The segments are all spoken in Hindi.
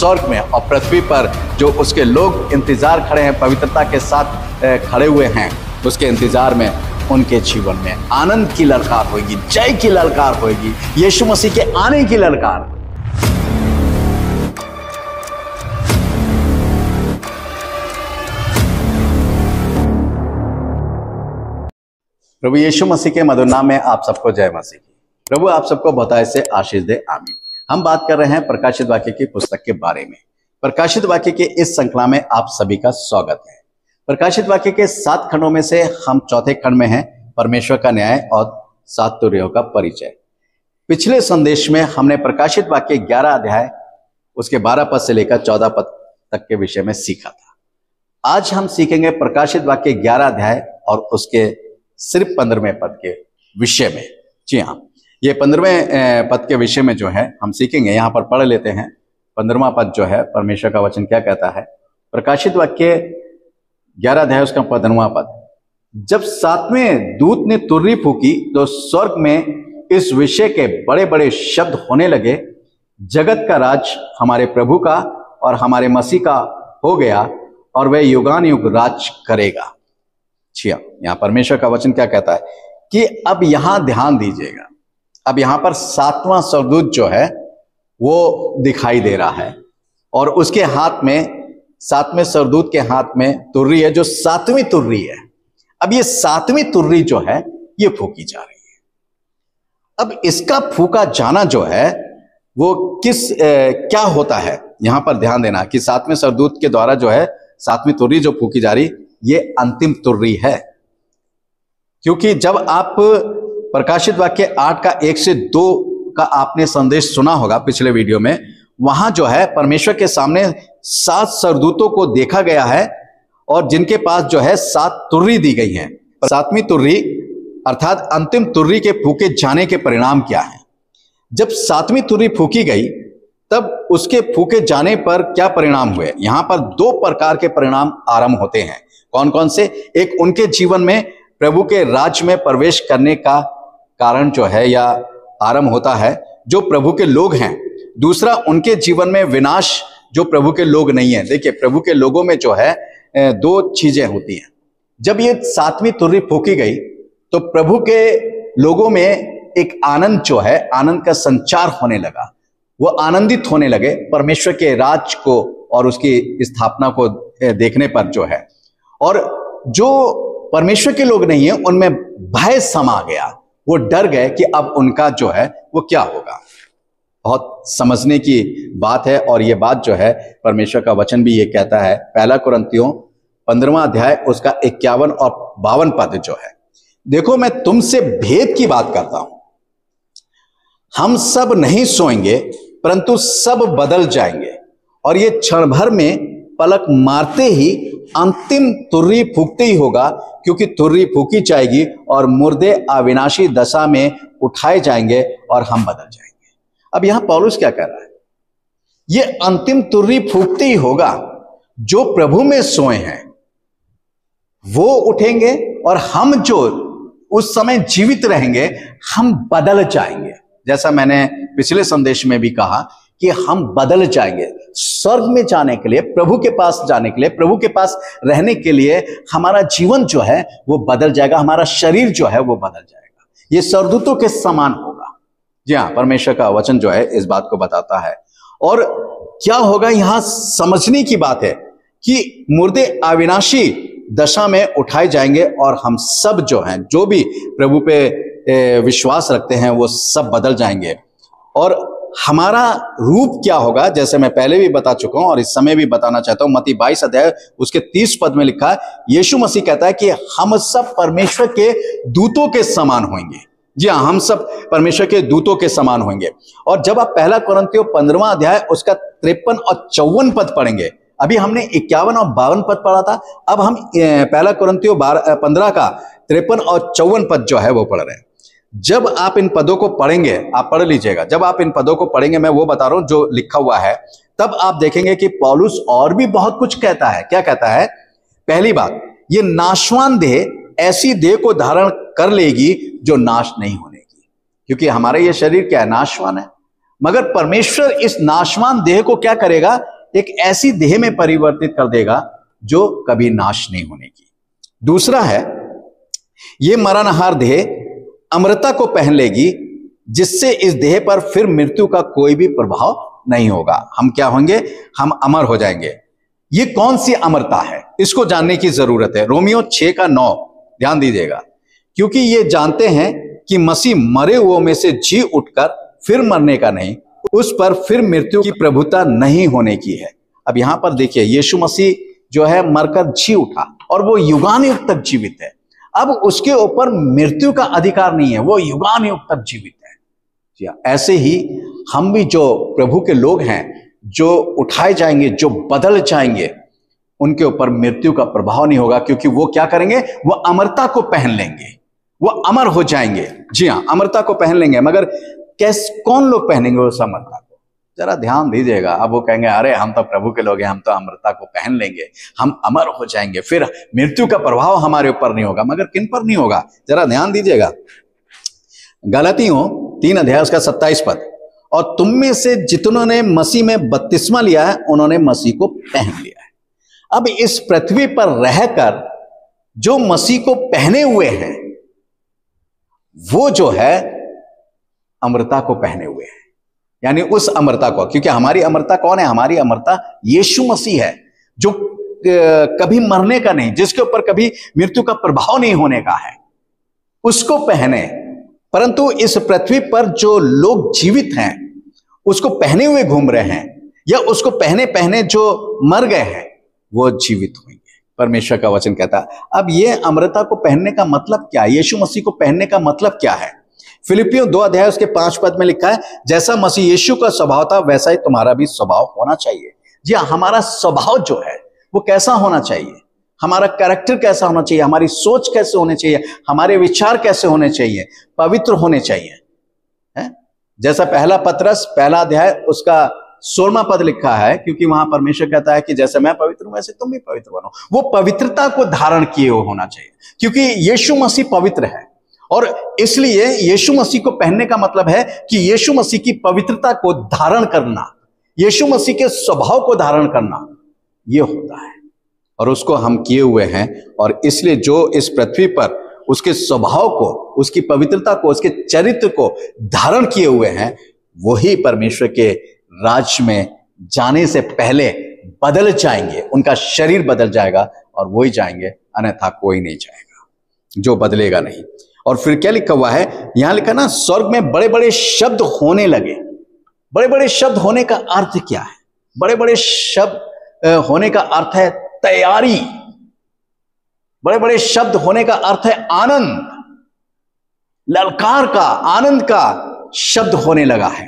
स्वर्ग में और पृथ्वी पर जो उसके लोग इंतजार खड़े हैं, पवित्रता के साथ खड़े हुए हैं, उसके इंतजार में उनके जीवन में आनंद की ललकार होगी, जय की ललकार होगी, यीशु मसीह के आने की ललकार। प्रभु यीशु मसीह के मधुर नाम में आप सबको जय मसीह की। प्रभु आप सबको बहुतायत से आशीष दे, आमीन। हम बात कर रहे हैं प्रकाशित वाक्य की पुस्तक के बारे में। प्रकाशित वाक्य के इस श्रृंखला में आप सभी का स्वागत है। प्रकाशित वाक्य के 7 खंडों में से हम चौथे खंड में हैं, परमेश्वर का न्याय और 7 तुरैयों का परिचय। पिछले संदेश में हमने प्रकाशित वाक्य 11 अध्याय उसके 12 पद से लेकर 14 पद तक के विषय में सीखा था। आज हम सीखेंगे प्रकाशित वाक्य 11 अध्याय और उसके सिर्फ 15वें पद के विषय में। जी हाँ, ये 15वें पद के विषय में जो है हम सीखेंगे। यहाँ पर पढ़ लेते हैं 15वां पद जो है, परमेश्वर का वचन क्या कहता है। प्रकाशित वाक्य 11 अध्याय उसका 15वां पद। जब 7वें दूत ने तुर्री फूकी तो स्वर्ग में इस विषय के बड़े बड़े शब्द होने लगे, जगत का राज हमारे प्रभु का और हमारे मसीह का हो गया और वह युगान युग राज करेगा। छिया, यहां परमेश्वर का वचन क्या कहता है कि अब यहां ध्यान दीजिएगा। अब यहां पर 7वां स्वर्गदूत जो है वो दिखाई दे रहा है और उसके हाथ में, 7वें स्वर्गदूत के हाथ में तुर्री है, जो 7वीं तुर्री है। अब ये 7वीं तुर्री जो है ये फूकी जा रही है। अब इसका फूका जाना जो है वो क्या होता है, यहां पर ध्यान देना कि 7वें स्वर्गदूत के द्वारा जो है 7वीं तुर्री जो फूकी जा रही, ये अंतिम तुर्री है। क्योंकि जब आप प्रकाशित वाक्य 8 का 1 से 2 का आपने संदेश सुना होगा पिछले वीडियो में, वहां जो है परमेश्वर के सामने 7 स्वर्गदूतों को देखा गया है और जिनके पास जो है 7 तुर्री दी गई हैं। 7वीं तुर्री अर्थात अंतिम तुर्री के फूके जाने के परिणाम क्या है। जब 7वीं तुर्री फूकी गई तब उसके फूके जाने पर क्या परिणाम हुए। यहां पर 2 प्रकार के परिणाम आरंभ होते हैं। कौन कौन से? एक, उनके जीवन में प्रभु के राज में प्रवेश करने का कारण जो है या आरंभ होता है जो प्रभु के लोग हैं। दूसरा, उनके जीवन में विनाश जो प्रभु के लोग नहीं है। देखिए, प्रभु के लोगों में जो है 2 चीजें होती हैं। जब ये 7वीं तुर्री फूकी गई तो प्रभु के लोगों में एक आनंद जो है, आनंद का संचार होने लगा। वो आनंदित होने लगे परमेश्वर के राज को और उसकी स्थापना को देखने पर जो है। और जो परमेश्वर के लोग नहीं है उनमें भय समा गया, वो डर गए कि अब उनका जो है वो क्या होगा। बहुत समझने की बात है और ये बात जो है परमेश्वर का वचन भी ये कहता है। पहला कुरिन्थियों 15वां अध्याय उसका 51 और 52 पद जो है, देखो मैं तुमसे भेद की बात करता हूं, हम सब नहीं सोएंगे परंतु सब बदल जाएंगे और ये क्षण भर में पलक मारते ही अंतिम तुर्री फूकते ही होगा, क्योंकि तुर्री फूकी जाएगी और मुर्दे अविनाशी दशा में उठाए जाएंगे और हम बदल जाएंगे। अब यहां पौलुस क्या कह रहा है, ये अंतिम तुर्री फूकते ही होगा। जो प्रभु में सोए हैं वो उठेंगे और हम जो उस समय जीवित रहेंगे हम बदल जाएंगे। जैसा मैंने पिछले संदेश में भी कहा कि हम बदल जाएंगे। स्वर्ग में जाने के लिए, प्रभु के पास जाने के लिए, प्रभु के पास रहने के लिए हमारा जीवन जो है वो बदल जाएगा, हमारा शरीर जो है वो बदल जाएगा। ये स्वर्गदूतों के समान होगा। जी हाँ, परमेश्वर का वचन जो है इस बात को बताता है। और क्या होगा, यहां समझने की बात है कि मुर्दे अविनाशी दशा में उठाए जाएंगे और हम सब जो हैं, जो भी प्रभु पे विश्वास रखते हैं, वो सब बदल जाएंगे। और हमारा रूप क्या होगा, जैसे मैं पहले भी बता चुका हूं और इस समय भी बताना चाहता हूं। मत्ती 22 अध्याय उसके 30 पद में लिखा है, यीशु मसीह कहता है कि हम सब परमेश्वर के दूतों के समान होंगे। जी हाँ, हम सब परमेश्वर के दूतों के समान होंगे। और जब आप पहला कुरिन्थियों 15वां अध्याय उसका 53 और 54 पद पढ़ेंगे, अभी हमने 51 और 52 पद पढ़ा था, अब हम पहला कुरिन्थियों 15 का 53 और 54 पद जो है वो पढ़ रहे हैं। जब आप इन पदों को पढ़ेंगे, आप पढ़ लीजिएगा, जब आप इन पदों को पढ़ेंगे, मैं वो बता रहा हूं जो लिखा हुआ है, तब आप देखेंगे कि पौलुस और भी बहुत कुछ कहता है। क्या कहता है? पहली बात, ये नाशवान देह ऐसी देह को धारण कर लेगी जो नाश नहीं होने की, क्योंकि हमारा ये शरीर क्या है? नाशवान है। मगर परमेश्वर इस नाशवान देह को क्या करेगा? एक ऐसी देह में परिवर्तित कर देगा जो कभी नाश नहीं होने की। दूसरा है, ये मरणहार देह अमरता को पहन लेगी, जिससे इस देह पर फिर मृत्यु का कोई भी प्रभाव नहीं होगा। हम क्या होंगे? हम अमर हो जाएंगे। ये कौन सी अमरता है, इसको जानने की जरूरत है। रोमियो 6:9 ध्यान दीजिएगा, क्योंकि ये जानते हैं कि मसीह मरे हुओं में से जी उठकर फिर मरने का नहीं, उस पर फिर मृत्यु की प्रभुता नहीं होने की है। अब यहां पर देखिए, यीशु मसीह जो है मरकर जी उठा और वो युगानुयुग तक जीवित है। अब उसके ऊपर मृत्यु का अधिकार नहीं है, वो युगानुयुग तक जीवित है। जी हाँ, ऐसे ही हम भी जो प्रभु के लोग हैं, जो उठाए जाएंगे, जो बदल जाएंगे, उनके ऊपर मृत्यु का प्रभाव नहीं होगा, क्योंकि वो क्या करेंगे? वो अमरता को पहन लेंगे, वो अमर हो जाएंगे। जी हाँ, अमरता को पहन लेंगे। मगर कौन लोग पहनेंगे उस अमरता को? जरा ध्यान दीजिएगा। अब वो कहेंगे, अरे हम तो प्रभु के लोग हैं, हम तो अमरता को पहन लेंगे, हम अमर हो जाएंगे, फिर मृत्यु का प्रभाव हमारे ऊपर नहीं होगा। मगर किन पर नहीं होगा? जरा ध्यान दीजिएगा। गलातियों 3:27, और तुम में से जितनों ने मसीह में बपतिस्मा लिया है, उन्होंने मसीह को पहन लिया है। अब इस पृथ्वी पर रहकर जो मसीह को पहने हुए हैं, वो जो है अमरता को पहने हुए हैं, यानी उस अमरता को। क्योंकि हमारी अमरता कौन है? हमारी अमरता यीशु मसीह है, जो कभी मरने का नहीं, जिसके ऊपर कभी मृत्यु का प्रभाव नहीं होने का है, उसको पहने। परंतु इस पृथ्वी पर जो लोग जीवित हैं, उसको पहने हुए घूम रहे हैं, या उसको पहने पहने जो मर गए हैं, वो जीवित होंगे। परमेश्वर का वचन कहता है। अब ये अमरता को पहनने का मतलब क्या है? यीशु मसीह को पहनने का मतलब क्या है? फिलिपियों 2:5 में लिखा है, जैसा मसीह यीशु का स्वभाव था, वैसा ही तुम्हारा भी स्वभाव होना चाहिए। जी हाँ, हमारा स्वभाव जो है वो कैसा होना चाहिए? हमारा कैरेक्टर कैसा होना चाहिए? हमारी सोच कैसे होनी चाहिए? हमारे विचार कैसे होने चाहिए? पवित्र होने चाहिए। है? जैसा पहला पतरस 1 उसका 16वां पद लिखा है, क्योंकि वहां परमेश्वर कहता है कि जैसे मैं पवित्र हूं, वैसे तुम भी पवित्र बनो। वो पवित्रता को धारण किए होना चाहिए, क्योंकि यीशु मसीह पवित्र है। और इसलिए यीशु मसीह को पहनने का मतलब है कि यीशु मसीह की पवित्रता को धारण करना, यीशु मसीह के स्वभाव को धारण करना, ये होता है। और उसको हम किए हुए हैं। और इसलिए जो इस पृथ्वी पर उसके स्वभाव को, उसकी पवित्रता को, उसके चरित्र को धारण किए हुए हैं, वही परमेश्वर के राज्य में जाने से पहले बदल जाएंगे। उनका शरीर बदल जाएगा और वही जाएंगे, अन्यथा कोई नहीं जाएगा, जो बदलेगा नहीं। और फिर क्या लिखा हुआ है? यहां लिखा ना, स्वर्ग में बड़े बड़े शब्द होने लगे। बड़े बड़े शब्द होने का अर्थ क्या है? बड़े बड़े शब्द होने का अर्थ है तैयारी। बड़े बड़े शब्द होने का अर्थ है आनंद, ललकार का, आनंद का शब्द होने लगा है।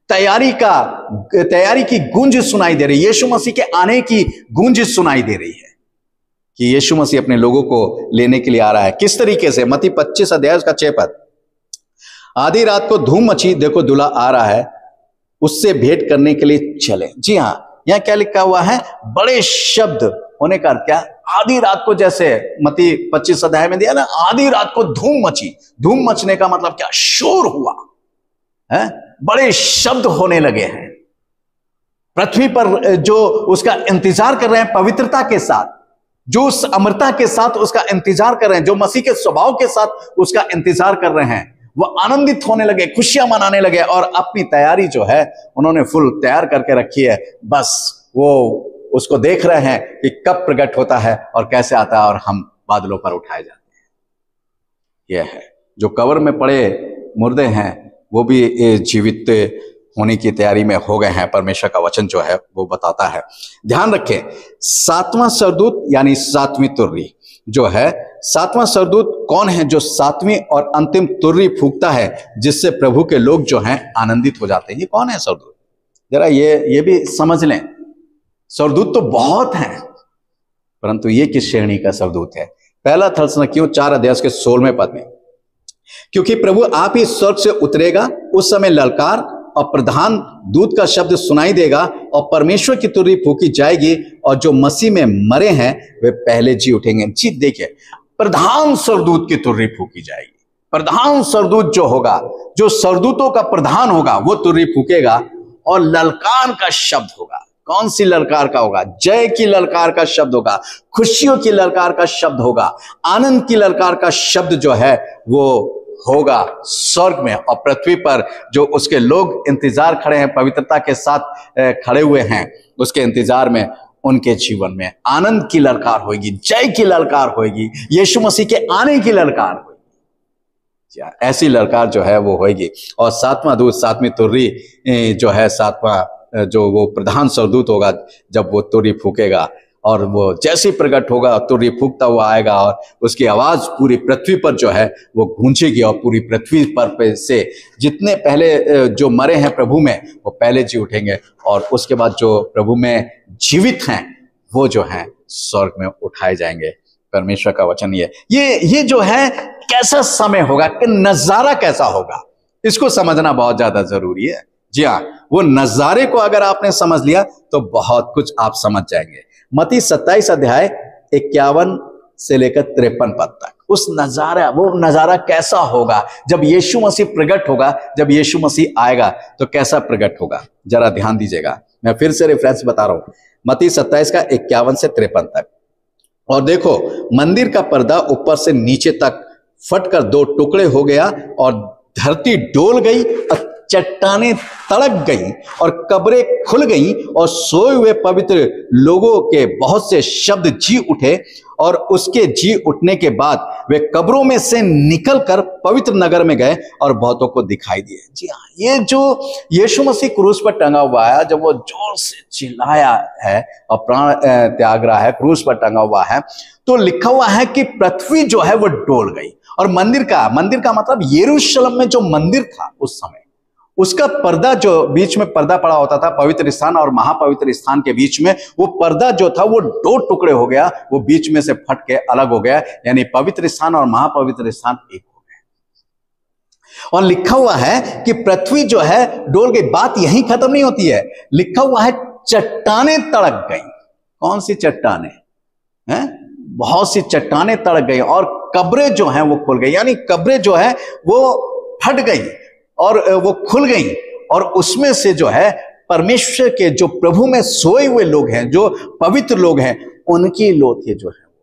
तैयारी की गूंज सुनाई दे रही है। यीशु मसीह के आने की गूंज सुनाई दे रही है कि यीशु मसीह अपने लोगों को लेने के लिए आ रहा है। किस तरीके से? मत्ती 25:6 आधी रात को धूम मची, देखो दूल्हा आ रहा है, उससे भेंट करने के लिए चले। जी हाँ, यहां क्या लिखा हुआ है? बड़े शब्द होने का अर्थ क्या? आधी रात को, जैसे मत्ती 25 में दिया ना, आधी रात को धूम मची। धूम मचने का मतलब क्या? शोर हुआ है, बड़े शब्द होने लगे हैं। पृथ्वी पर जो उसका इंतजार कर रहे हैं पवित्रता के साथ, जो उस अमरता के साथ उसका इंतजार कर रहे हैं, जो मसीह के स्वभाव के साथ उसका इंतजार कर रहे हैं, वो आनंदित होने लगे, खुशियां मनाने लगे और अपनी तैयारी जो है उन्होंने फुल तैयार करके रखी है। बस वो उसको देख रहे हैं कि कब प्रकट होता है और कैसे आता है और हम बादलों पर उठाए जाते हैं। यह है, जो कब्र में पड़े मुर्दे हैं वो भी जीवित होने की तैयारी में हो गए हैं। परमेश्वर का वचन जो है वो बताता है। ध्यान रखें, 7वां सरदूत यानी 7वीं तुर्री जो है, 7वां सरदूत कौन है? जो 7वीं और अंतिम तुर्री फूंकता है, जिससे प्रभु के लोग जो हैं आनंदित हो जाते हैं। ये कौन है सरदूत? जरा ये भी समझ लें। सरदूत तो बहुत हैं, परंतु ये किस श्रेणी का सरदूत है? पहला थस्सलुनीकियों 4:16 में, क्योंकि प्रभु आप ही स्वर्ग से उतरेगा, उस समय ललकार और प्रधान दूत का शब्द सुनाई देगा और परमेश्वर की तुरही फूंकी जाएगी और जो मसीह में मरे हैं वे पहले जी उठेंगे। जी देखिए, प्रधान सरदूत की तुरही फूंकी जाएगी। प्रधान सरदूत जो होगा, जो सरदूतों का प्रधान होगा, वो तुरही फूंकेगा और ललकार का शब्द होगा। कौन सी ललकार का होगा? जय की ललकार का शब्द होगा, खुशियों की ललकार का शब्द होगा, आनंद की ललकार का शब्द जो है वो होगा स्वर्ग में। और पृथ्वी पर जो उसके लोग इंतजार खड़े हैं, पवित्रता के साथ खड़े हुए हैं, उसके इंतजार में उनके जीवन में आनंद की ललकार होगी, जय की ललकार होगी, यीशु मसीह के आने की ललकार होगी। ऐसी ललकार जो है वो होगी। और सातवां दूत, सातवीं तुर्री जो है, सातवां जो वो प्रधान स्वर्गदूत होगा, जब वो तुर्री फूकेगा और वो जैसे ही प्रकट होगा, तुर्री फूकता हुआ आएगा और उसकी आवाज पूरी पृथ्वी पर जो है वो गूंजेगी। और पूरी पृथ्वी पर से जितने पहले जो मरे हैं प्रभु में, वो पहले जी उठेंगे। और उसके बाद जो प्रभु में जीवित हैं वो जो हैं स्वर्ग में उठाए जाएंगे। परमेश्वर का वचन ये जो है कैसा समय होगा, कि नजारा कैसा होगा, इसको समझना बहुत ज्यादा जरूरी है। जी हाँ, वो नजारे को अगर आपने समझ लिया तो बहुत कुछ आप समझ जाएंगे। मत्ती 27 अध्याय 51 से लेकर 53 पद तक उस नजारा, वो नजारा कैसा होगा जब यीशु मसीह प्रकट होगा, जब यीशु मसीह आएगा तो कैसा प्रकट होगा, जरा ध्यान दीजिएगा। मैं फिर से रेफरेंस बता रहा हूं, मत्ती 27 का 51 से 53 तक। और देखो, मंदिर का पर्दा ऊपर से नीचे तक फटकर 2 टुकड़े हो गया और धरती डोल गई और चट्टानें तड़क गई और कब्रें खुल गई और सोए हुए पवित्र लोगों के बहुत से शब्द जी उठे। और उसके जी उठने के बाद वे कब्रों में से निकलकर पवित्र नगर में गए और बहुतों को दिखाई दिए। जी हाँ, ये जो यीशु मसीह क्रूस पर टंगा हुआ है, जब वो जोर से चिल्लाया है और प्राण त्याग रहा है, क्रूस पर टंगा हुआ है, तो लिखा हुआ है कि पृथ्वी जो है वो डोल गई। और मंदिर का मतलब यरूशलेम में जो मंदिर था उस समय, उसका पर्दा, जो बीच में पर्दा पड़ा होता था पवित्र स्थान और महापवित्र स्थान के बीच में, वो पर्दा जो था वो 2 टुकड़े हो गया, वो बीच में से फट के अलग हो गया, यानी पवित्र स्थान और महापवित्र स्थान एक हो गए। और लिखा हुआ है कि पृथ्वी जो है डोल गई। बात यहीं खत्म नहीं होती है, लिखा हुआ है चट्टानें तड़क गई। कौन सी चट्टानें हैं? बहुत सी चट्टानें तड़क गई और कब्रें जो हैं वो खुल गई, यानी कब्रें जो है वो फट गई और वो खुल गई। और उसमें से जो है परमेश्वर के जो प्रभु में सोए हुए लोग हैं, जो पवित्र लोग हैं, उनकी लोथें जो है,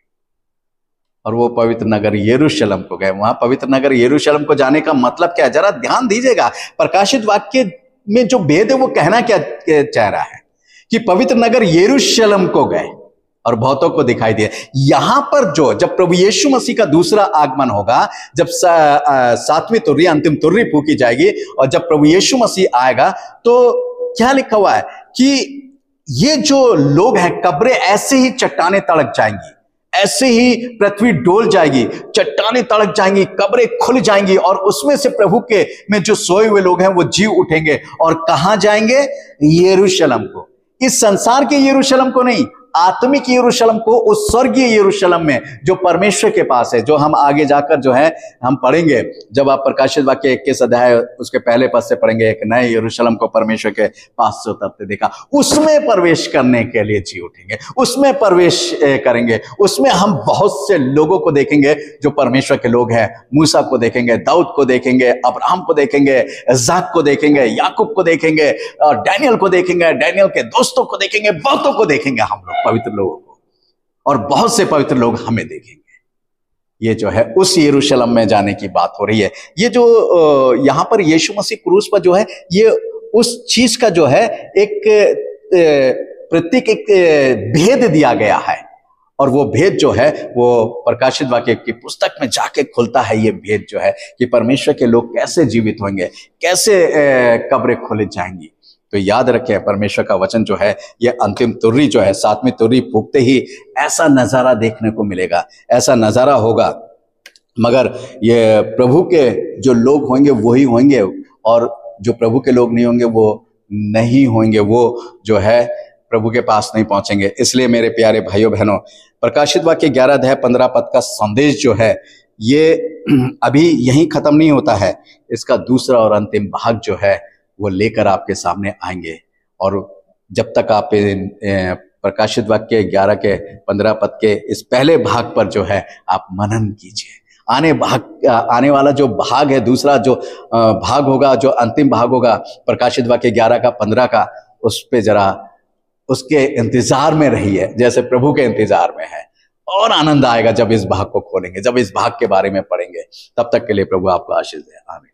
और वो पवित्र नगर यरूशलेम को गए। वहां पवित्र नगर यरूशलेम को जाने का मतलब क्या है, जरा ध्यान दीजिएगा। प्रकाशित वाक्य में जो भेद है वो कहना क्या चाह रहा है कि पवित्र नगर यरूशलेम को गए और बहुतों को दिखाई दिया। यहां पर जो जब प्रभु यीशु मसीह का दूसरा आगमन होगा, जब 7वीं तुर्री, अंतिम तुर्री फूकी जाएगी और जब प्रभु यीशु मसीह आएगा, तो क्या लिखा हुआ है कि ये जो लोग हैं, कब्रें ऐसे ही चट्टानें तड़क जाएंगी, ऐसे ही पृथ्वी डोल जाएगी, चट्टानें तड़क जाएंगी, कब्रें खुल जाएंगी और उसमें से प्रभु के में जो सोए हुए लोग हैं वो जी उठेंगे। और कहां जाएंगे? यरूशलेम को। इस संसार के यरूशलेम को नहीं, आत्मिक यरूशलेम को, उस स्वर्गीय यरूशलेम में जो परमेश्वर के पास है, जो हम आगे जाकर जो है हम पढ़ेंगे। जब आप प्रकाशित वाक्य 21 अध्याय उसके पहले पद से पढ़ेंगे, एक नए यरूशलेम को परमेश्वर के पास से उतरते देखा, उसमें प्रवेश करने के लिए जी उठेंगे, उसमें प्रवेश करेंगे। उसमें हम बहुत से लोगों को देखेंगे जो परमेश्वर के लोग हैं। मूसा को देखेंगे, दाऊद को देखेंगे, अब्राहम को देखेंगे, इस्हाक को देखेंगे, याकूब को देखेंगे और डैनियल को देखेंगे, डैनियल के दोस्तों को देखेंगे, बहुतों को देखेंगे हम लोग, पवित्र लोगों को, और बहुत से पवित्र लोग हमें देखेंगे। ये जो है उस यरूशलेम में जाने की बात हो रही है। ये जो यहां पर यीशु मसीह क्रूस पर जो है, ये उस चीज का जो है एक प्रतीक, एक भेद दिया गया है। और वो भेद जो है वो प्रकाशित वाक्य की पुस्तक में जाके खुलता है। ये भेद जो है कि परमेश्वर के लोग कैसे जीवित होंगे, कैसे कब्रें खोले जाएंगी। तो याद रखें, परमेश्वर का वचन जो है, ये अंतिम तुर्री जो है, 7वीं तुर्री फूकते ही ऐसा नजारा देखने को मिलेगा, ऐसा नजारा होगा। मगर ये प्रभु के जो लोग होंगे वही होंगे, और जो प्रभु के लोग नहीं होंगे वो नहीं होंगे, वो जो है प्रभु के पास नहीं पहुंचेंगे। इसलिए मेरे प्यारे भाइयों बहनों, प्रकाशित वाक्य 11 अध्याय 15 पद का संदेश जो है, ये अभी यहीं खत्म नहीं होता है। इसका दूसरा और अंतिम भाग जो है वो लेकर आपके सामने आएंगे। और जब तक आप प्रकाशित वाक्य 11 के 15 पद के इस पहले भाग पर जो है आप मनन कीजिए। आने वाला जो भाग है, दूसरा जो भाग होगा, जो अंतिम भाग होगा प्रकाशित वाक्य 11 का 15 का, उस पे जरा उसके इंतजार में रहिए जैसे प्रभु के इंतजार में है। और आनंद आएगा जब इस भाग को खोलेंगे, जब इस भाग के बारे में पढ़ेंगे। तब तक के लिए प्रभु आपको आशीष दे। आमीन।